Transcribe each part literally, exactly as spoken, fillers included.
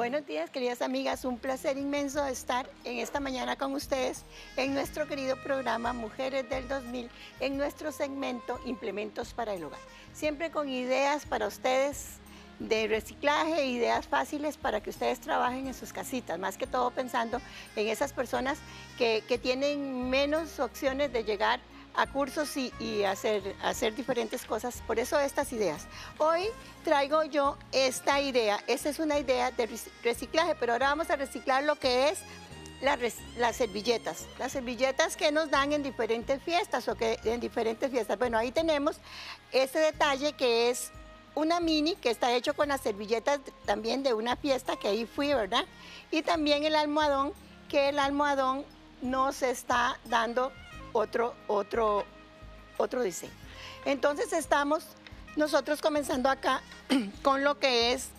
Buenos días, queridas amigas. Un placer inmenso estar en esta mañana con ustedes en nuestro querido programa Mujeres del dos mil, en nuestro segmento Implementos para el Hogar. Siempre con ideas para ustedes de reciclaje, ideas fáciles para que ustedes trabajen en sus casitas, más que todo pensando en esas personas que, que tienen menos opciones de llegar a cursos y, y hacer, hacer diferentes cosas. Por eso estas ideas. Hoy traigo yo esta idea. Esta es una idea de reciclaje, pero ahora vamos a reciclar lo que es la, las servilletas. Las servilletas que nos dan en diferentes fiestas o que en diferentes fiestas. Bueno, ahí tenemos este detalle que es una mini que está hecho con las servilletas también de una fiesta que ahí fui, ¿verdad? Y también el almohadón, que el almohadón nos está dando otro, otro, otro diseño. Entonces estamos nosotros comenzando acá con lo que es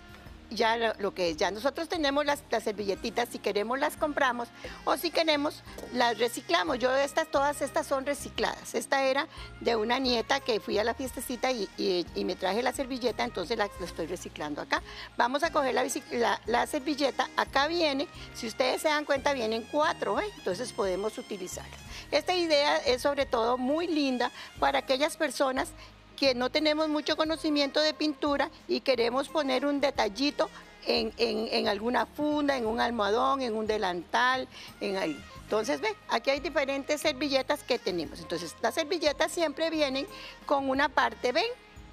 ya lo, lo que es ya nosotros tenemos las, las servilletitas, si queremos las compramos o si queremos las reciclamos. Yo estas, todas estas son recicladas. Esta era de una nieta que fui a la fiestecita y, y, y me traje la servilleta, entonces la, la estoy reciclando acá. Vamos a coger la, la, la servilleta, acá viene, si ustedes se dan cuenta vienen cuatro, ¿eh? Entonces podemos utilizarlas. Esta idea es sobre todo muy linda para aquellas personas que no tenemos mucho conocimiento de pintura y queremos poner un detallito en, en, en alguna funda, en un almohadón, en un delantal, en ahí. Entonces, ve, aquí hay diferentes servilletas que tenemos. Entonces, las servilletas siempre vienen con una parte, ven,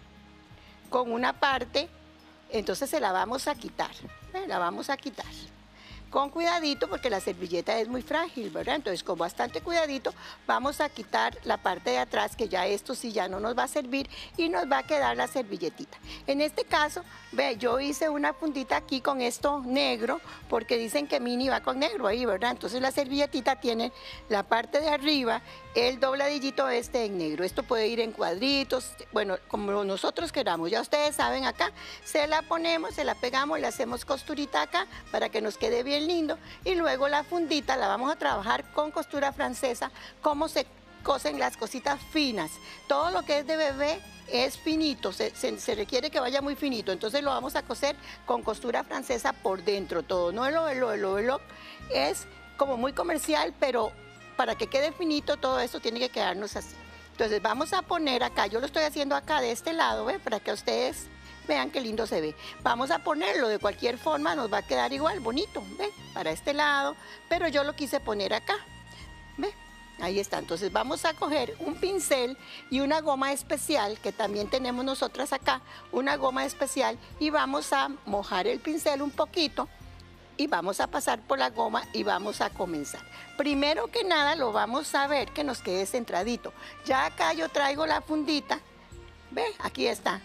con una parte, entonces se la vamos a quitar, ¿ve? La vamos a quitar. Con cuidadito porque la servilleta es muy frágil, ¿verdad? Entonces con bastante cuidadito vamos a quitar la parte de atrás, que ya esto sí ya no nos va a servir y nos va a quedar la servilletita. En este caso, ve, yo hice una fundita aquí con esto negro porque dicen que mini va con negro ahí, ¿verdad? Entonces la servilletita tiene la parte de arriba, el dobladillito este en negro. Esto puede ir en cuadritos, bueno, como nosotros queramos. Ya ustedes saben acá, se la ponemos, se la pegamos, le hacemos costurita acá para que nos quede bien lindo y luego la fundita la vamos a trabajar con costura francesa, como se cosen las cositas finas. Todo lo que es de bebé es finito, se, se, se requiere que vaya muy finito, entonces lo vamos a coser con costura francesa por dentro todo, no el overlock, el overlock es como muy comercial, pero para que quede finito todo esto tiene que quedarnos así. Entonces vamos a poner acá, yo lo estoy haciendo acá de este lado, ¿ve? Para que ustedes vean qué lindo se ve. Vamos a ponerlo de cualquier forma, nos va a quedar igual, bonito, ¿ve? Para este lado, pero yo lo quise poner acá, ¿ve? Ahí está. Entonces vamos a coger un pincel y una goma especial, que también tenemos nosotras acá, una goma especial, y vamos a mojar el pincel un poquito y vamos a pasar por la goma y vamos a comenzar. Primero que nada lo vamos a ver que nos quede centradito. Ya acá yo traigo la fundita, ¿ve? Aquí está.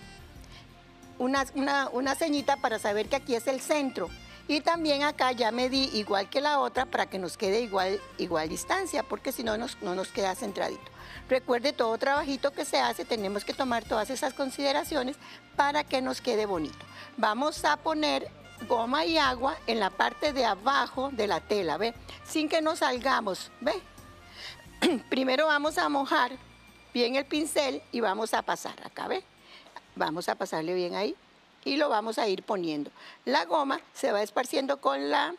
Una, una, una ceñita para saber que aquí es el centro. Y también acá ya medí igual que la otra para que nos quede igual, igual distancia, porque si no nos, no nos queda centradito. Recuerde, todo trabajito que se hace tenemos que tomar todas esas consideraciones para que nos quede bonito. Vamos a poner goma y agua en la parte de abajo de la tela, ¿ve? Sin que nos salgamos, ¿ve? Primero vamos a mojar bien el pincel y vamos a pasar acá, ¿ve? Vamos a pasarle bien ahí y lo vamos a ir poniendo. La goma se va esparciendo con, la,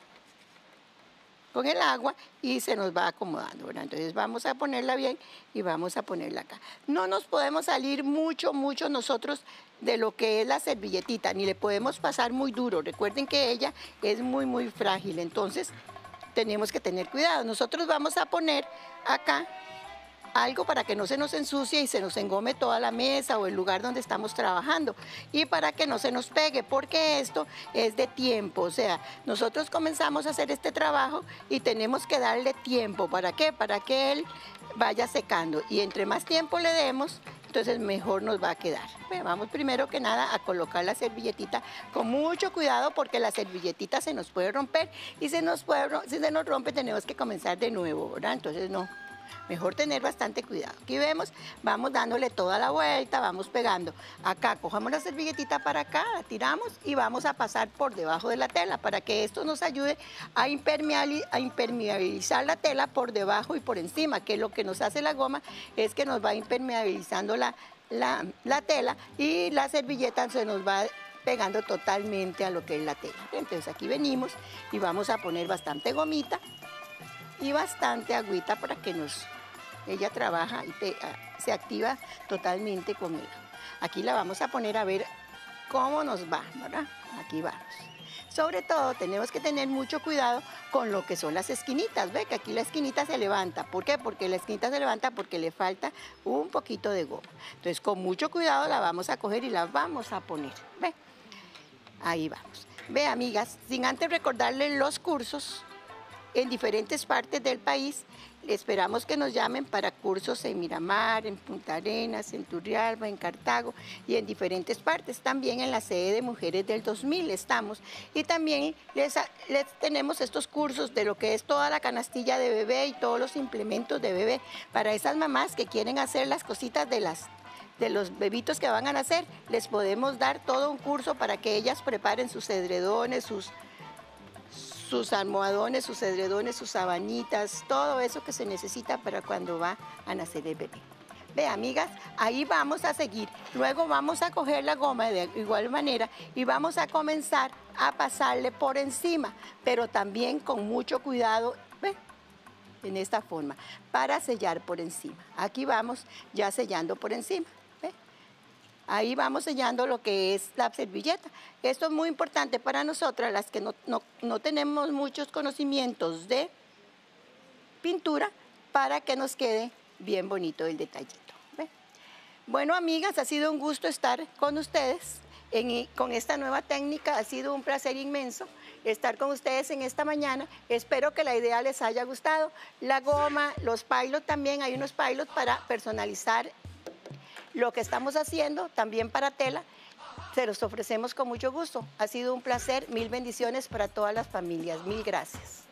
con el agua y se nos va acomodando, ¿verdad? Entonces vamos a ponerla bien y vamos a ponerla acá. No nos podemos salir mucho, mucho nosotros de lo que es la servilletita, ni le podemos pasar muy duro. Recuerden que ella es muy, muy frágil, entonces tenemos que tener cuidado. Nosotros vamos a poner acá algo para que no se nos ensucie y se nos engome toda la mesa o el lugar donde estamos trabajando y para que no se nos pegue, porque esto es de tiempo, o sea, nosotros comenzamos a hacer este trabajo y tenemos que darle tiempo. ¿Para qué? Para que él vaya secando y entre más tiempo le demos, entonces mejor nos va a quedar. Bueno, vamos primero que nada a colocar la servilletita con mucho cuidado porque la servilletita se nos puede romper y se nos puede, si se nos rompe tenemos que comenzar de nuevo, ¿verdad? Entonces no. Mejor tener bastante cuidado. Aquí vemos, vamos dándole toda la vuelta, vamos pegando. Acá cojamos la servilletita para acá, la tiramos y vamos a pasar por debajo de la tela para que esto nos ayude a impermeabilizar la tela por debajo y por encima, que lo que nos hace la goma es que nos va impermeabilizando la, la, la tela y la servilleta se nos va pegando totalmente a lo que es la tela. Entonces aquí venimos y vamos a poner bastante gomita y bastante agüita para que nos, ella trabaja y te, se activa totalmente con el agua. Aquí la vamos a poner a ver cómo nos va, ¿verdad? Aquí vamos. Sobre todo tenemos que tener mucho cuidado con lo que son las esquinitas. Ve que aquí la esquinita se levanta. ¿Por qué? Porque la esquinita se levanta porque le falta un poquito de goma. Entonces con mucho cuidado la vamos a coger y la vamos a poner. Ve, ahí vamos. Ve, amigas, sin antes recordarles los cursos en diferentes partes del país. Esperamos que nos llamen para cursos en Miramar, en Punta Arenas, en Turrialba, en Cartago y en diferentes partes. También en la sede de Mujeres del dos mil estamos. Y también les, les tenemos estos cursos de lo que es toda la canastilla de bebé y todos los implementos de bebé para esas mamás que quieren hacer las cositas de las de los bebitos que van a nacer. Les podemos dar todo un curso para que ellas preparen sus edredones, sus sus almohadones, sus edredones, sus sabanitas, todo eso que se necesita para cuando va a nacer el bebé. Ve, amigas, ahí vamos a seguir. Luego vamos a coger la goma de igual manera y vamos a comenzar a pasarle por encima, pero también con mucho cuidado, ve, en esta forma, para sellar por encima. Aquí vamos ya sellando por encima. Ahí vamos sellando lo que es la servilleta. Esto es muy importante para nosotras, las que no, no, no tenemos muchos conocimientos de pintura, para que nos quede bien bonito el detallito. ¿Ve? Bueno, amigas, ha sido un gusto estar con ustedes en, con esta nueva técnica. Ha sido un placer inmenso estar con ustedes en esta mañana. Espero que la idea les haya gustado. La goma, los pilots también, hay unos pilots para personalizar lo que estamos haciendo, también para tela, se los ofrecemos con mucho gusto. Ha sido un placer, mil bendiciones para todas las familias. Mil gracias.